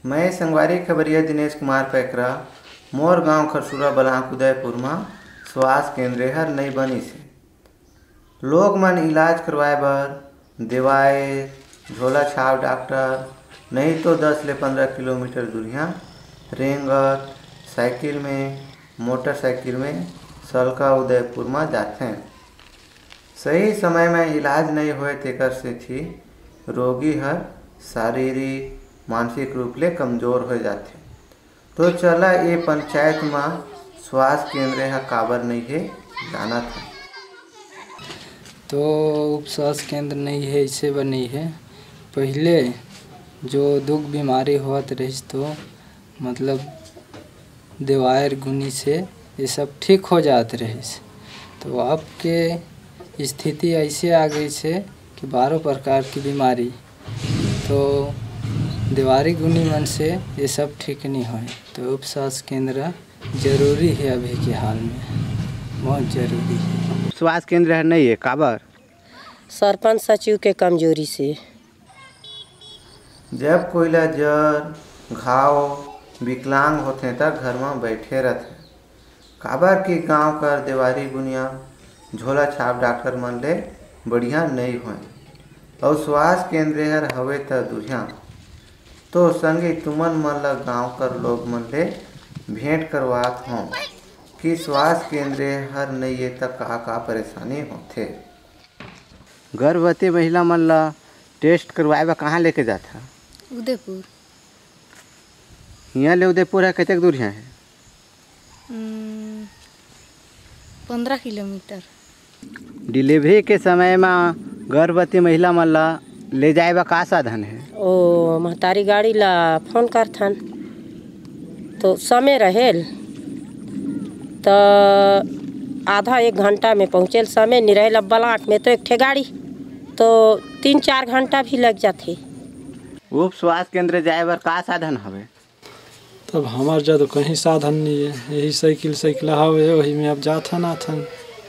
मैं संगवारी खबरिया दिनेश कुमार पैकरा। मोर गांव खरसुरा बलाक उदयपुर में स्वास्थ्य केंद्र हर नहीं बनी से। लोग मन इलाज करवाए बर देवाए झोला छाप डॉक्टर नहीं तो 10 ले 15 किलोमीटर दूरियां रेंगत साइकिल में मोटरसाइकिल में सलका उदयपुर में जाते। सही समय में इलाज नहीं होए तेकर से थी रोगी हर शारीरिक मानसिक रूप ले कमजोर हो जाते। तो चला ये पंचायत में स्वास्थ्य केंद्र है काबर नहीं है जाना था। तो उप स्वास्थ्य केंद्र नहीं है इसे बर नहीं है। पहले जो दुख बीमारी होत रही तो मतलब दवाई गुनी से ये सब ठीक हो जात रही। तो अब के स्थिति ऐसे आ गई है कि 12 प्रकार की बीमारी तो दवाई गुनी मन से ये सब ठीक नहीं हो। तो उप स्वास्थ्य केंद्र जरूरी है अभी के हाल में, बहुत जरूरी है। स्वास्थ्य केंद्र नहीं है काबर? सरपंच सचिव के कमजोरी से। जब कोई ला जर घाव विकलांग होते तक घर में बैठे रहते काबर की गांव कर देवारी गुनिया झोला छाप डॉक्टर मन ले बढ़िया नहीं होए और स्वास्थ्य केंद्र हर हवे त दुरिया। तो संगे तुमन मन ला गाँव कर लोग मन ले भेंट करवात हों कि स्वास्थ्य केंद्र हर नहीं है त का परेशानी होथे। गर्भवती महिला मन ला टेस्ट करवाए बर कहाँ लेके जाता? उदयपुर। यहाँ ले उदयपुर है कतक दूर है? 15 किलोमीटर। डिलीवरी के समय में गर्भवती महिला मन ला ले जाए बा का साधन है? ओ महतारी गाड़ी ला फोन करथन तो समय रहेल तो आधा 1 घंटा में पहुँचेल। समय नहीं रहेल बलाट में तो एक ठे गाड़ी तो 3-4 घंटा भी लग जाते। उप स्वास्थ्य केंद्र जाए बर का साधन हवे? तब हमार जब कहीं साधन नहीं है, यही साइकिल हवे वही में अब जाथन आथन।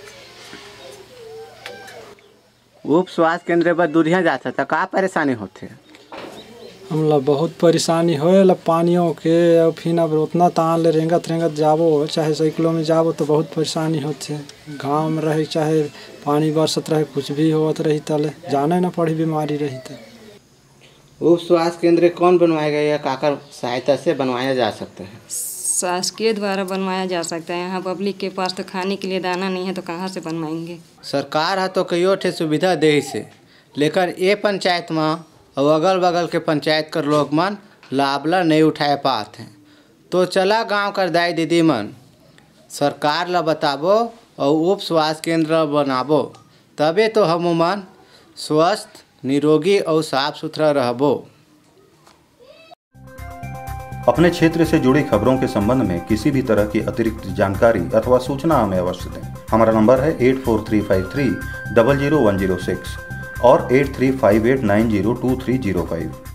उप स्वास्थ्य केंद्र पर दूरिया जाता था का परेशानी होथे? हमला बहुत परेशानी होएला पानियों के और फिर अब उतना तान ले रेंगत जाबो चाहे साइकिलों में जाबो तो बहुत परेशानी होथे। गांव में रहे चाहे पानी बरसत रहे कुछ भी होत रही तले जाने न पड़ी बीमारी रही तो। उप स्वास्थ्य केंद्र कौन बनवाएगा या काकर सहायता से बनवाया जा सकता है? शासकीय द्वारा बनवाया जा सकता है। यहाँ पब्लिक के पास तो खाने के लिए दाना नहीं है तो कहाँ से बनवाएंगे। सरकार है तो कई ठे सुविधा दे से लेकर ये पंचायत में और अगल बगल के पंचायत कर लोग मन लाभ ला नहीं उठाए पाते हैं। तो चला गांव कर दाई दीदी मन सरकार ला बताबो और उप स्वास्थ्य केंद्र बनाबो तबे तो हम मन स्वस्थ निरोगी और साफ सुथरा रहबो। अपने क्षेत्र से जुड़ी खबरों के संबंध में किसी भी तरह की अतिरिक्त जानकारी अथवा सूचना हमें अवश्य दें। हमारा नंबर है 84353 00106 और 8358902305।